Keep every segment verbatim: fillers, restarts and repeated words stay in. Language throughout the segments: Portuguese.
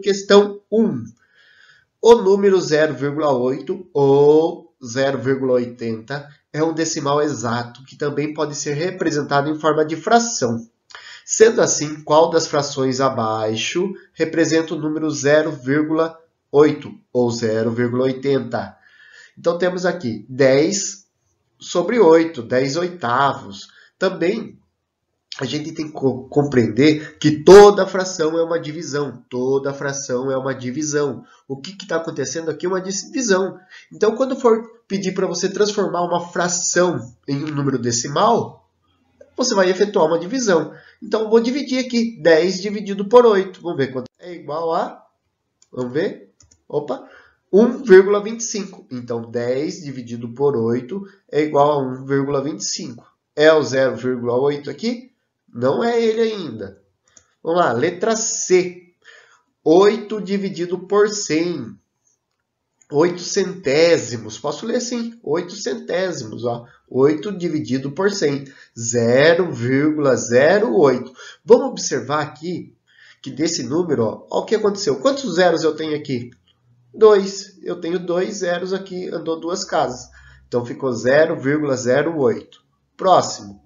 questão um. O número zero vírgula oito ou zero vírgula oitenta é um decimal exato que também pode ser representado em forma de fração. Sendo assim, qual das frações abaixo representa o número zero vírgula oito ou zero vírgula oitenta? Então temos aqui dez sobre oito, dez oitavos. Também a gente tem que compreender que toda fração é uma divisão. Toda fração é uma divisão. O que está acontecendo aqui é uma divisão. Então, quando for pedir para você transformar uma fração em um número decimal, você vai efetuar uma divisão. Então, eu vou dividir aqui. dez dividido por oito. Vamos ver quanto é igual a... Vamos ver. Opa. um vírgula vinte e cinco. Então, dez dividido por oito é igual a um vírgula vinte e cinco. É o zero vírgula oito aqui? Não é ele ainda. Vamos lá, letra C. oito dividido por cem. oito centésimos. Posso ler assim, oito centésimos. Ó. oito dividido por cem. zero vírgula zero oito. Vamos observar aqui que desse número, ó, ó, o que aconteceu. Quantos zeros eu tenho aqui? dois. Eu tenho dois zeros aqui, andou duas casas. Então, ficou zero vírgula zero oito. Próximo.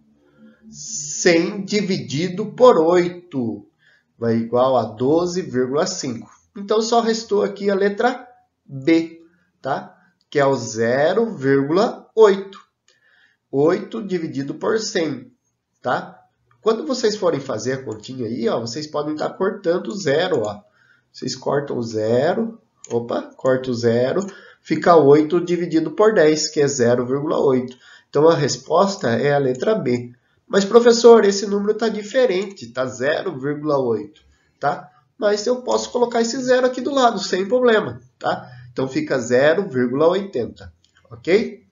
cem dividido por oito vai igual a doze vírgula cinco. Então, só restou aqui a letra B, tá? Que é o zero vírgula oito. oito dividido por cem, tá? Quando vocês forem fazer a continha aí, ó, vocês podem estar cortando o zero, ó. Vocês cortam o zero, opa, corta o zero, fica oito dividido por dez, que é zero vírgula oito. Então, a resposta é a letra B. Mas, professor, esse número está diferente, está zero vírgula oito, tá? Mas eu posso colocar esse zero aqui do lado, sem problema, tá? Então, fica zero vírgula oitenta, ok?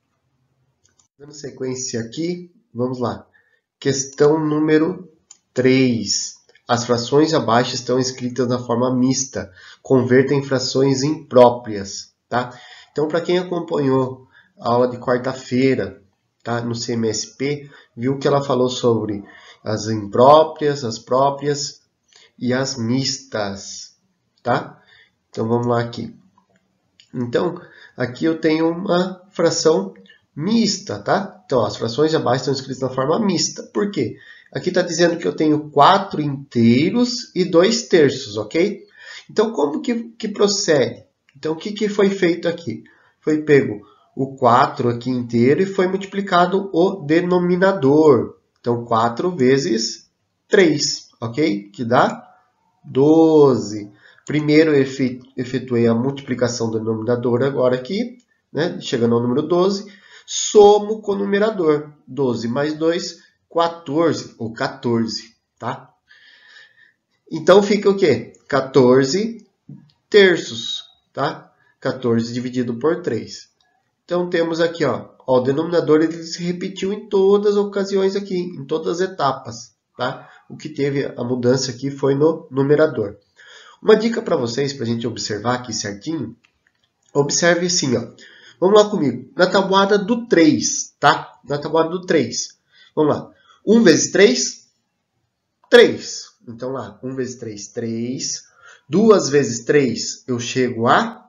Dando sequência aqui, vamos lá. Questão número três. As frações abaixo estão escritas na forma mista. Converta em frações impróprias, tá? Então, para quem acompanhou a aula de quarta-feira, tá, no C M S P, viu que ela falou sobre as impróprias, as próprias e as mistas, tá? Então, vamos lá aqui. Então, aqui eu tenho uma fração mista, tá? Então, as frações abaixo estão escritas na forma mista. Por quê? Aqui está dizendo que eu tenho quatro inteiros e dois terços, ok? Então, como que, que procede? Então, o que, que foi feito aqui? Foi pego o quatro aqui inteiro e foi multiplicado o denominador. Então, quatro vezes três, ok? Que dá doze. Primeiro, eu efetuei a multiplicação do denominador agora aqui, né? Chegando ao número doze. Somo com o numerador. doze mais dois, quatorze, ou quatorze, tá? Então, fica o quê? quatorze terços, tá? quatorze dividido por três. Então, temos aqui, ó, ó, o denominador ele se repetiu em todas as ocasiões aqui, em todas as etapas, tá? O que teve a mudança aqui foi no numerador. Uma dica para vocês, para a gente observar aqui certinho, observe assim, ó. Vamos lá comigo, na tabuada do três, tá? Na tabuada do três. Vamos lá. um vezes três, três. Então, lá, um vezes três, três. duas vezes três, eu chego a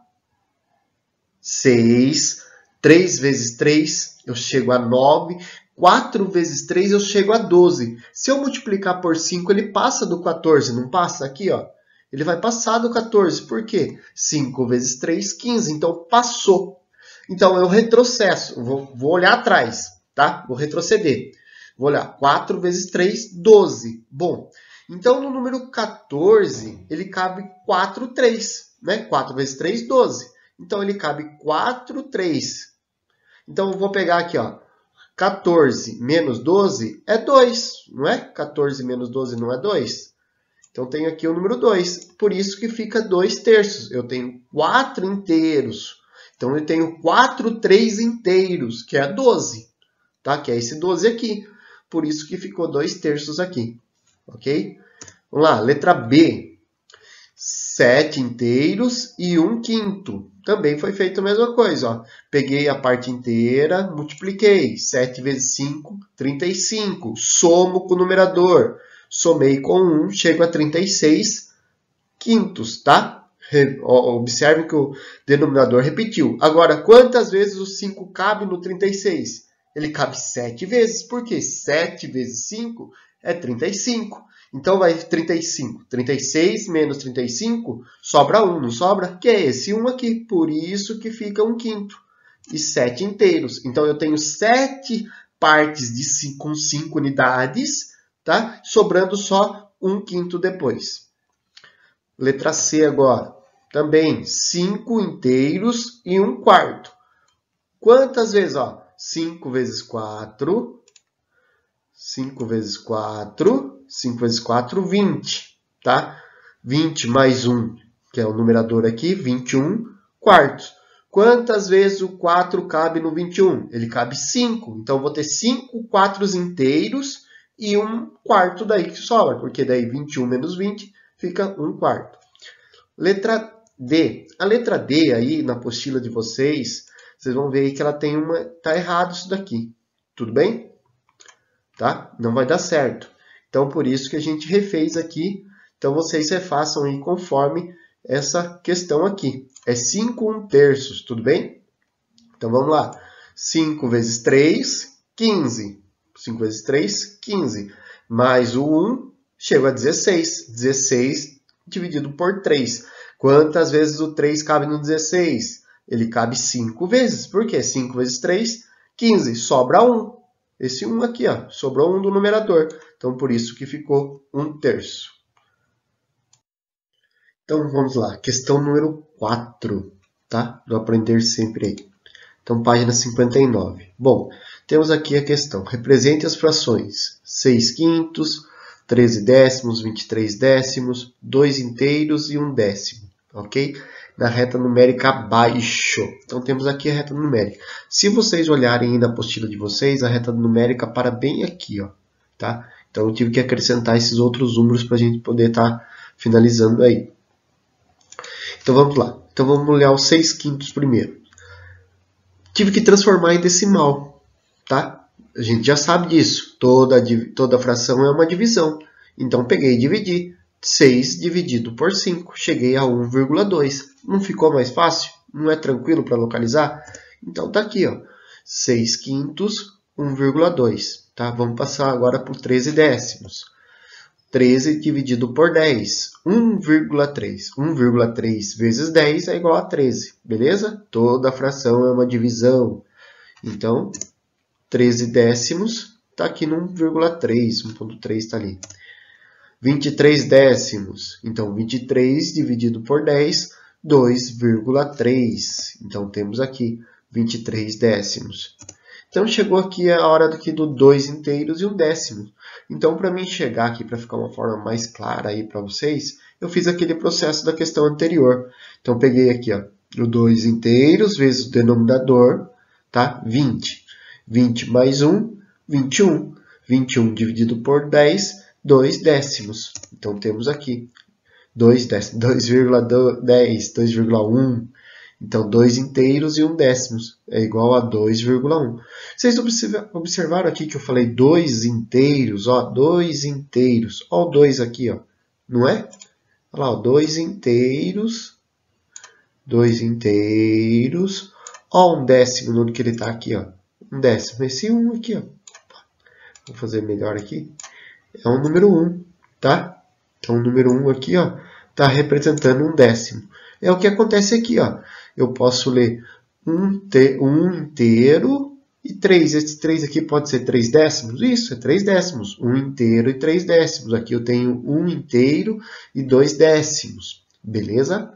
seis. três vezes três, eu chego a nove. quatro vezes três, eu chego a doze. Se eu multiplicar por cinco, ele passa do quatorze, não passa? Aqui, ó. Ele vai passar do quatorze. Por quê? cinco vezes três, quinze. Então, passou. Então, eu retrocesso. Vou, vou olhar atrás, tá? Vou retroceder. Vou olhar. quatro vezes três, doze. Bom, então, no número quatorze, ele cabe quatro, três. Né? quatro vezes três, doze. Então, ele cabe quatro, três. Então, eu vou pegar aqui, ó. quatorze menos doze é dois, não é? quatorze menos doze não é dois? Então, tenho aqui o número dois. Por isso que fica dois terços. Eu tenho quatro inteiros. Então, eu tenho quatro, três inteiros, que é doze. Tá? Que é esse doze aqui. Por isso que ficou dois terços aqui. Ok? Vamos lá, letra B. sete inteiros e um quinto. Também foi feita a mesma coisa. Ó. Peguei a parte inteira, multipliquei. sete vezes cinco, trinta e cinco. Somo com o numerador. Somei com um, chego a trinta e seis quintos, tá? Observe que o denominador repetiu. Agora, quantas vezes o cinco cabe no trinta e seis? Ele cabe sete vezes, porque sete vezes cinco é trinta e cinco. Então, vai trinta e cinco. trinta e seis menos trinta e cinco, sobra um, não sobra? Que é esse um aqui. Por isso que fica um quinto. E sete inteiros. Então, eu tenho sete partes de cinco, com cinco unidades, tá? Sobrando só um quinto depois. Letra C agora. Também cinco inteiros e um quarto. Quantas vezes? Ó, cinco vezes quatro. cinco vezes quatro. cinco vezes quatro, vinte. Tá? vinte mais um, que é o numerador aqui, vinte e um quartos. Quantas vezes o quatro cabe no vinte e um? Ele cabe cinco. Então, eu vou ter cinco quatros inteiros e um quarto daí que sobra. Porque daí vinte e um menos vinte fica um quarto. Letra D. A letra D aí, na apostila de vocês, vocês vão ver aí que ela tem uma... Tá errado isso daqui. Tudo bem? Tá? Não vai dar certo. Então, por isso que a gente refez aqui. Então, vocês refaçam aí conforme essa questão aqui. É cinco um terços, tudo bem? Então, vamos lá. cinco vezes três, quinze. cinco vezes três, quinze. Mais o um, chega a dezesseis. dezesseis dividido por três. Quantas vezes o três cabe no dezesseis? Ele cabe cinco vezes. Por quê? cinco vezes três, quinze. Sobra um. Esse um aqui, ó, sobrou um do numerador. Então, por isso que ficou um terço. Então, vamos lá. Questão número quatro, tá? Do Aprender Sempre aí. Então, página cinquenta e nove. Bom, temos aqui a questão. Represente as frações. seis quintos, treze décimos, vinte e três décimos, dois inteiros e um décimo. Ok? Na reta numérica abaixo. Então, temos aqui a reta numérica. Se vocês olharem aí na apostila de vocês, a reta numérica para bem aqui, ó. Tá? Então, eu tive que acrescentar esses outros números para a gente poder estar tá finalizando aí. Então, vamos lá. Então, vamos olhar os seis quintos primeiro. Tive que transformar em decimal, tá? A gente já sabe disso. Toda, toda fração é uma divisão. Então, peguei e dividi. seis dividido por cinco. Cheguei a um vírgula dois. Não ficou mais fácil? Não é tranquilo para localizar? Então, tá aqui, ó. seis quintos, um vírgula dois. Tá? Vamos passar agora por treze décimos. treze dividido por dez. um vírgula três. um vírgula três vezes dez é igual a treze. Beleza? Toda fração é uma divisão. Então, treze décimos está aqui no um vírgula três. um vírgula três está ali. vinte e três décimos. Então, vinte e três dividido por dez, dois vírgula três. Então, temos aqui vinte e três décimos. Então, chegou aqui a hora aqui do dois inteiros e um décimo. Então, para mim chegar aqui, para ficar uma forma mais clara aí para vocês, eu fiz aquele processo da questão anterior. Então, peguei aqui, ó, o dois inteiros vezes o denominador, tá? vinte. vinte mais um, vinte e um. vinte e um dividido por dez, dois décimos. Então, temos aqui dois décimos, dois vírgula dez, dois vírgula um. Então, dois inteiros e um décimo é igual a dois vírgula um. Vocês observaram aqui que eu falei dois inteiros, ó, dois inteiros. Ó o dois aqui, ó, não é? Olha lá, ó, dois inteiros, dois inteiros. Ó um décimo onde que ele está aqui, ó. Um décimo, esse um aqui, ó. Vou fazer melhor aqui. É o número um, tá? Então, o número um aqui, ó, está representando um décimo. É o que acontece aqui, ó. Eu posso ler um, te, um inteiro e três. Esse três aqui pode ser três décimos? Isso, é três décimos. Um inteiro e três décimos. Aqui eu tenho um inteiro e dois décimos. Beleza?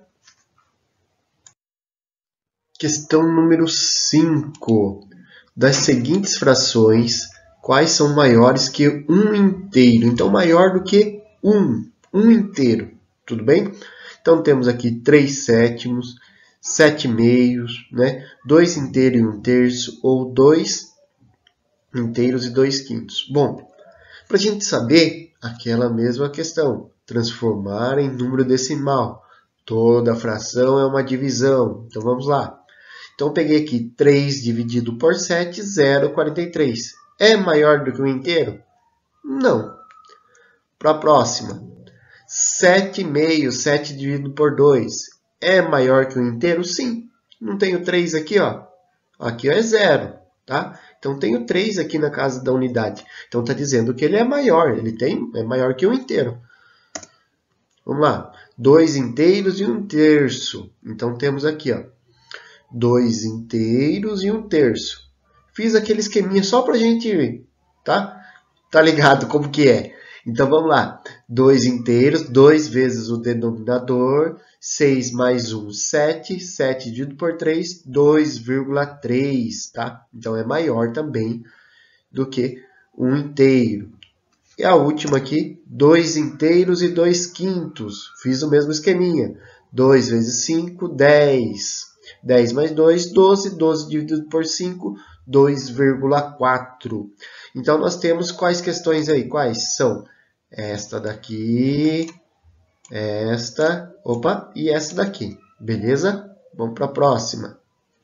Questão número cinco. Das seguintes frações, quais são maiores que um inteiro? Então, maior do que um. Um inteiro. Tudo bem? Então, temos aqui três sétimos, sete meios, né? dois inteiros e um terço, ou dois inteiros e dois quintos. Bom, para a gente saber, aquela mesma questão, transformar em número decimal. Toda fração é uma divisão. Então, vamos lá. Então, eu peguei aqui três dividido por sete, zero vírgula quarenta e três. É maior do que um inteiro? Não. Para a próxima. sete meios, sete dividido por dois, é maior que um inteiro? Sim. Não tenho três aqui, ó. Aqui é zero, tá? Então, tenho três aqui na casa da unidade. Então, está dizendo que ele é maior. Ele tem, é maior que um inteiro. Vamos lá. dois inteiros e um terço. Então, temos aqui, ó, dois inteiros e um terço. Fiz aquele esqueminha só para a gente ver, tá? Tá ligado como que é? Então, vamos lá. dois inteiros, dois vezes o denominador. seis mais um, sete. sete dividido por três, dois vírgula três, tá? Então, é maior também do que um inteiro. E a última aqui, dois inteiros e dois quintos. Fiz o mesmo esqueminha. dois vezes cinco, dez. dez mais dois, doze. doze dividido por cinco, dois vírgula quatro. Então, nós temos quais questões aí? Quais são? Esta daqui, esta, opa, e essa daqui. Beleza? Vamos para a próxima.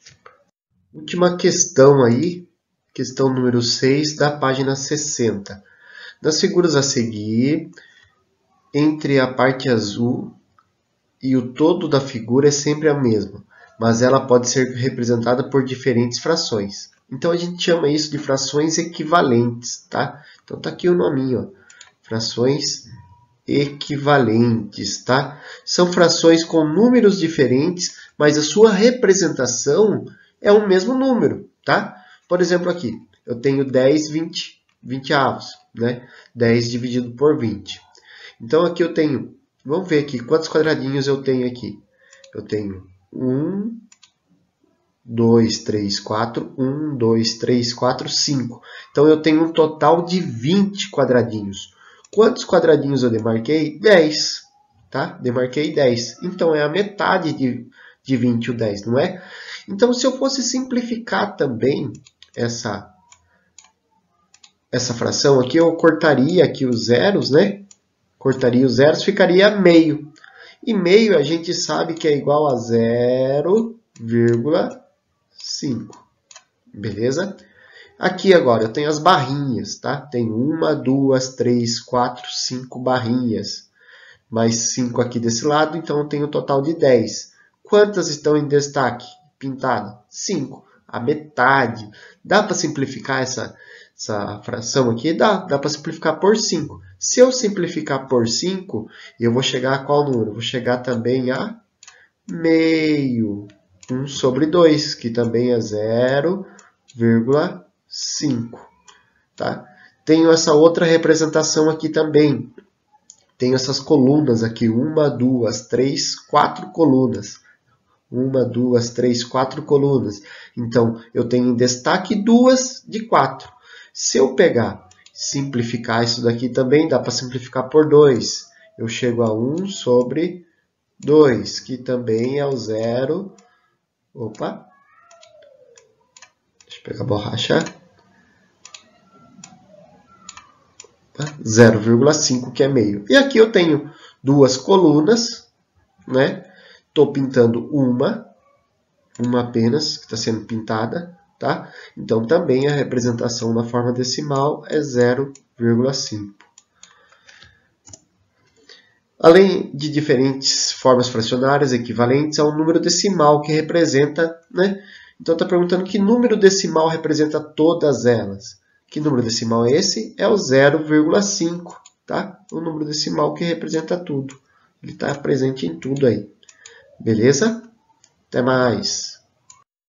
Última questão aí, questão número seis da página sessenta. Nas figuras a seguir, entre a parte azul e o todo da figura é sempre a mesma, mas ela pode ser representada por diferentes frações. Então, a gente chama isso de frações equivalentes, tá? Então, tá aqui o nominho, ó. Frações equivalentes, tá? São frações com números diferentes, mas a sua representação é o mesmo número, tá? Por exemplo, aqui, eu tenho dez, vinte, vinte avos, né? dez dividido por vinte. Então, aqui eu tenho, vamos ver aqui, quantos quadradinhos eu tenho aqui? Eu tenho um, dois, três, quatro, um, dois, três, quatro, cinco. Então, eu tenho um total de vinte quadradinhos. Quantos quadradinhos eu demarquei? dez, tá? Demarquei dez. Então, é a metade de, de vinte o dez, não é? Então, se eu fosse simplificar também essa, essa fração aqui, eu cortaria aqui os zeros, né? Cortaria os zeros, ficaria meio. E meio a gente sabe que é igual a zero vírgula cinco. Beleza? Aqui agora eu tenho as barrinhas, tá? Tenho uma, duas, três, quatro, cinco barrinhas. Mais cinco aqui desse lado, então eu tenho um total de dez. Quantas estão em destaque? Pintada? cinco. A metade. Dá para simplificar essa, essa fração aqui? Dá. Dá para simplificar por cinco. Se eu simplificar por cinco, eu vou chegar a qual número? Eu vou chegar também a meio. um sobre dois, que também é zero vírgula cinco. Tá? Tenho essa outra representação aqui também. Tenho essas colunas aqui. Uma, duas, três, quatro colunas. Uma, duas, três, quatro colunas. Então, eu tenho em destaque duas de quatro. Se eu pegar, simplificar isso daqui também, dá para simplificar por dois. Eu chego a um sobre dois, que também é o zero. Opa! Deixa eu pegar a borracha. zero vírgula cinco, que é meio. E aqui eu tenho duas colunas, né? Estou pintando uma, uma apenas, que está sendo pintada, tá? Então, também a representação na forma decimal é zero vírgula cinco. Além de diferentes formas fracionárias equivalentes, há um número decimal que representa, né? Então, está perguntando que número decimal representa todas elas. Que número decimal é esse? É o zero vírgula cinco, tá? O número decimal que representa tudo. Ele está presente em tudo aí. Beleza? Até mais!